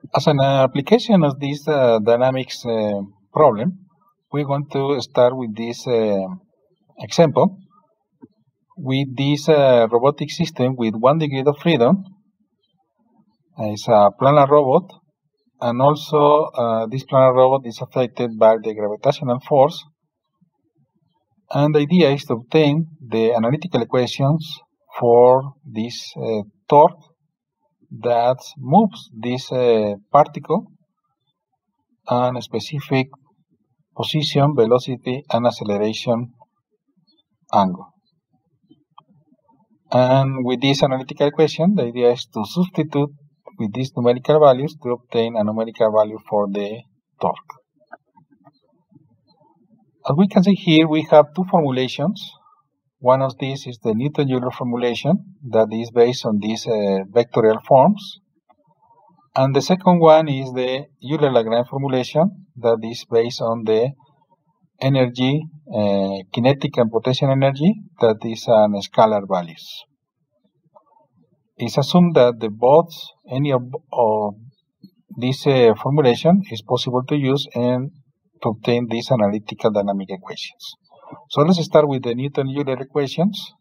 As an application of this dynamics problem, we're going to start with this example. With this robotic system with 1 degree of freedom, it's a planar robot, and also this planar robot is affected by the gravitational force. And the idea is to obtain the analytical equations for this torque that moves this particle on a specific position, velocity, and acceleration angle. And with this analytical equation, the idea is to substitute with these numerical values to obtain a numerical value for the torque. As we can see here, we have two formulations. One of these is the Newton-Euler formulation that is based on these vectorial forms. And the second one is the Euler-Lagrange formulation that is based on the energy, kinetic and potential energy, that is on scalar values. It's assumed that any of this formulation is possible to use and to obtain these analytical dynamic equations. So let's start with the Newton-Euler equations.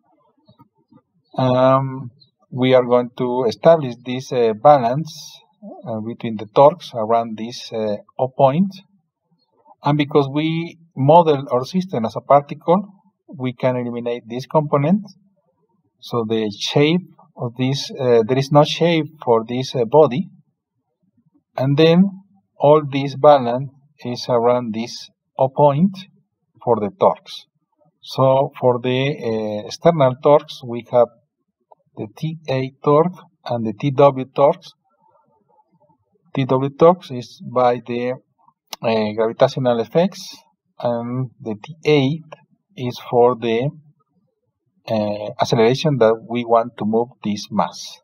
We are going to establish this balance between the torques around this O point. And because we model our system as a particle, we can eliminate this component. So the shape of this, there is no shape for this body. And then all this balance is around this O point for the torques. So for the external torques, we have the TA torque and the TW torques. TW torques is by the gravitational effects, and the T8 is for the acceleration that we want to move this mass.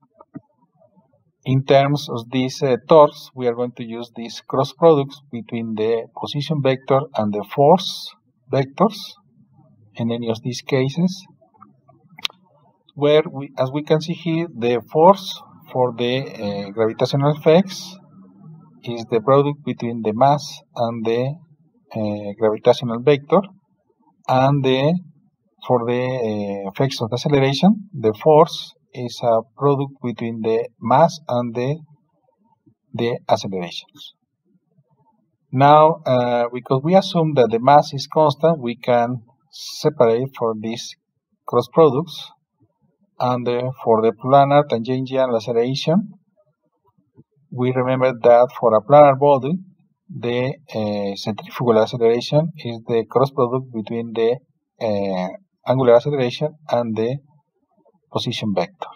In terms of these torques, we are going to use these cross products between the position vector and the force vectors in any of these cases, where as we can see here, the force for the gravitational effects is the product between the mass and the gravitational vector, and for the effects of acceleration, the force is a product between the mass and the accelerations. Now, because we assume that the mass is constant, we can separate for these cross products, and for the planar tangential acceleration, we remember that for a planar body, the centrifugal acceleration is the cross product between the angular acceleration and the position vector,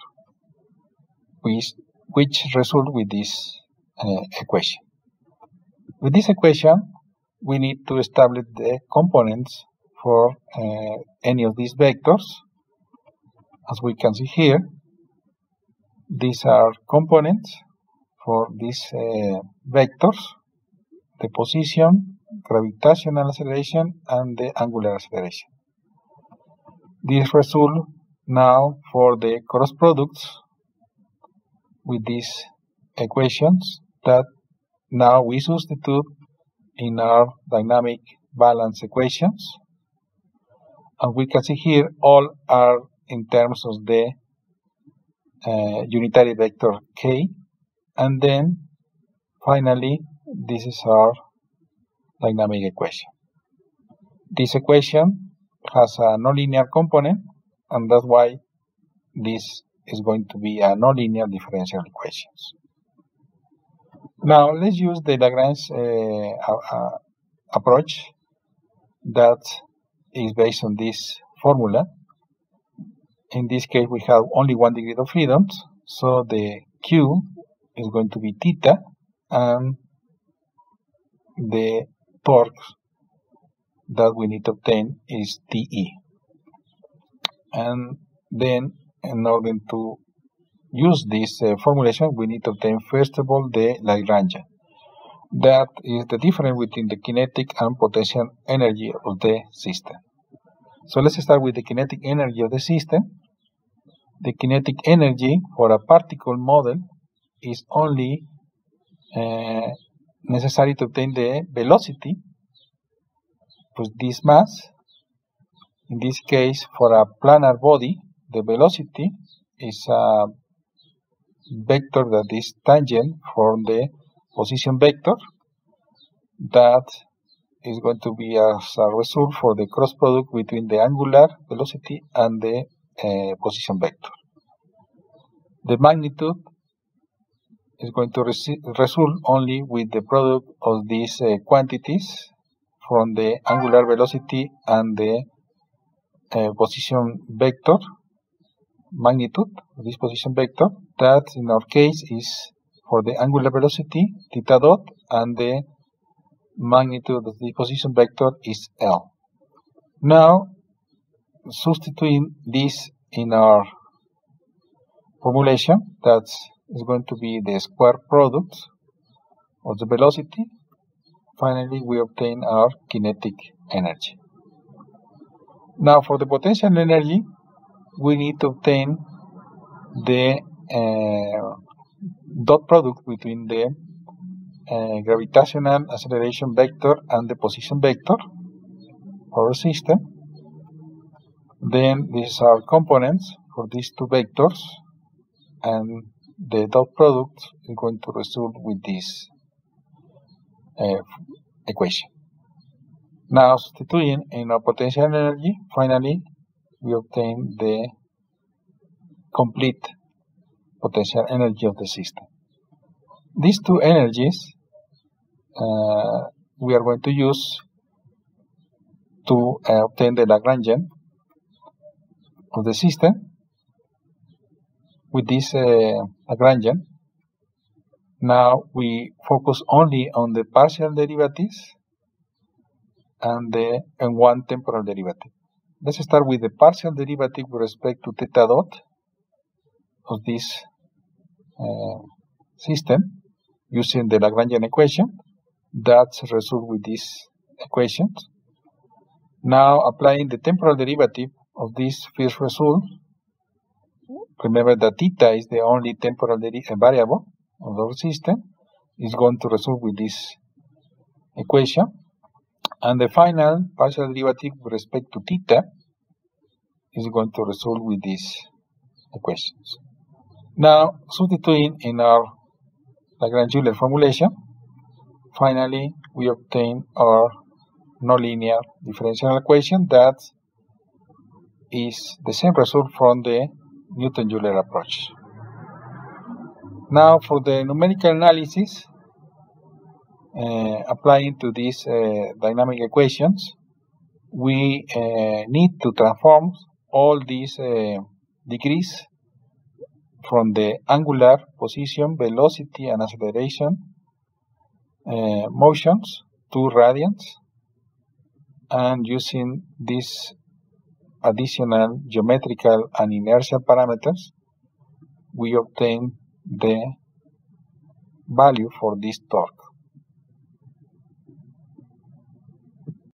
which result with this equation. With this equation, we need to establish the components for any of these vectors. As we can see here, these are components for these vectors: the position, gravitational acceleration, and the angular acceleration. This result now for the cross products with these equations that now we substitute in our dynamic balance equations. And we can see here all are in terms of the unitary vector k. And then finally, this is our dynamic equation. This equation has a nonlinear component, and that's why this is going to be a nonlinear differential equations. Now let's use the Lagrange approach that is based on this formula. In this case, we have only 1 degree of freedom, so the Q is going to be theta, and the torque that we need to obtain is TE. And then, in order to use this formulation, we need to obtain first of all the Lagrangian. That is the difference between the kinetic and potential energy of the system. So let's start with the kinetic energy of the system. The kinetic energy for a particle model is only necessary to obtain the velocity, pues this mass. In this case, for a planar body, the velocity is a vector that is tangent from the position vector. That is going to be as a result for the cross product between the angular velocity and the position vector. The magnitude is going to result only with the product of these quantities from the angular velocity and the position vector, magnitude of this position vector. That in our case is for the angular velocity, theta dot, and the magnitude of the position vector is L. Now, substituting this in our formulation, that is going to be the square product of the velocity. Finally, we obtain our kinetic energy. Now, for the potential energy, we need to obtain the dot product between the gravitational acceleration vector and the position vector for our system. Then these are components for these two vectors, and the dot product is going to result with this equation. Now, substituting in our potential energy, finally we obtain the complete potential energy of the system. These two energies we are going to use to obtain the Lagrangian of the system. With this Lagrangian, now we focus only on the partial derivatives and one temporal derivative. Let's start with the partial derivative with respect to theta dot of this system using the Lagrangian equation. That's a result with these equations. Now, applying the temporal derivative of this first result, remember that theta is the only temporal variable of our system, is going to result with this equation. And the final partial derivative with respect to theta is going to result with these equations. Now, substituting in our Lagrange-Euler formulation, finally we obtain our nonlinear differential equation that is the same result from the Newton-Euler approach. Now, for the numerical analysis, applying to these dynamic equations, we need to transform all these degrees from the angular, position, velocity, and acceleration motions to radians, and using these additional geometrical and inertial parameters, we obtain the value for this torque.